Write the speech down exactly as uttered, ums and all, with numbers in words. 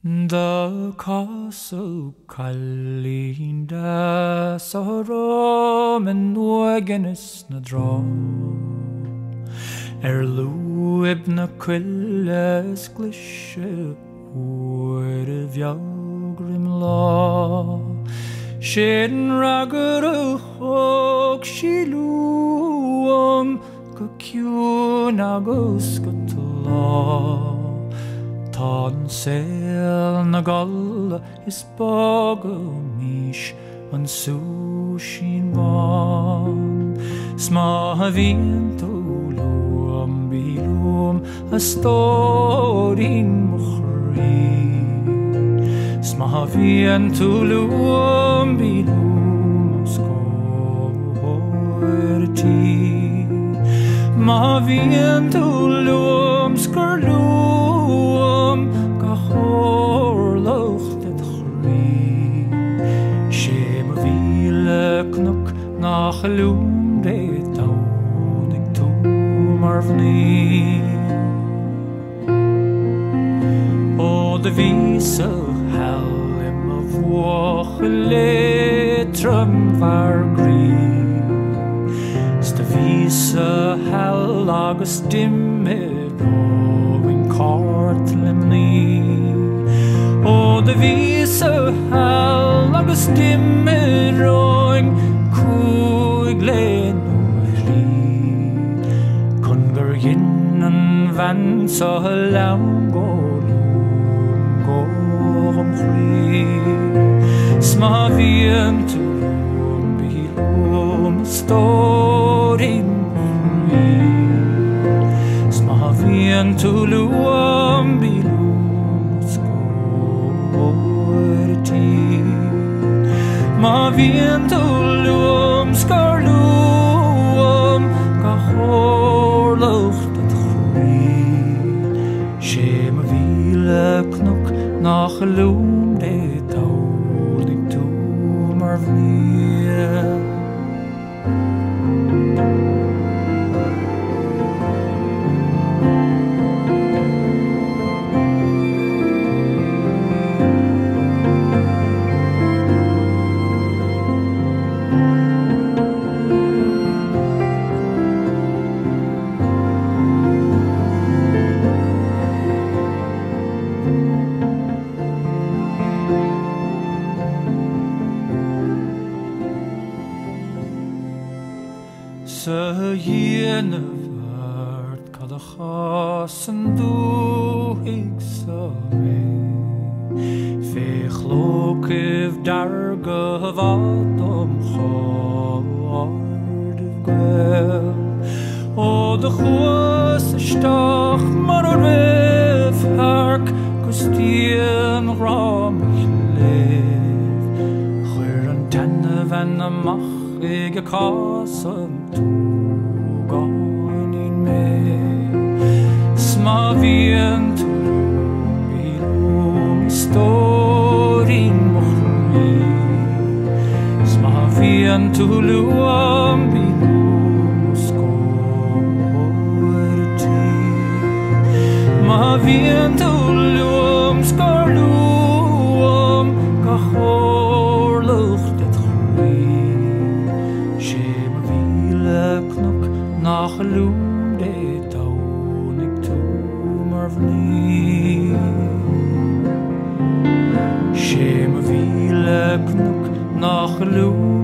The castle Calline da Sarum and Wagenis na draw Er luib na quilles glishe Word of Yogrim law Shin ragger a hog shiluum Cocuan agus law Tan sail na galla is bogo mish an sushin van Sma vinto luam bilum a storin mukhri Sma vinto luam bilum skorti Ma vinto luam skorlu Nach loom de town ik to marvni O de vise helm of woche trum var green Sta vise hell agus dimme going cart limni O de vise hell agus dimme roing Cúig len rí Congar yin an van sa lawn go lúm go am chrí Sma vian tu lúm bí lúm storin rí Sma vian tu lúm bí lúm skorti Ma vian tu lúm skarlúm Ga hórlucht het chrí Sé ma vile knok nach lúm de taulig tú marvni Sa hien vart kad a chasen duig sa me Fe chlokiv darga vadom chard of gwel O de chus stach mar a rif hark Gustien ramich lev Chwyr an tenne van a mach ig a chasen tSúgáin in me Sma vian tu bilum storin mukhri Sma vian tu luam bilum skorti Ma vian tu luam skarluam Ga hórlucht het chrí Nach lúm de town ik to marvni Sé ma vile knok nach lúm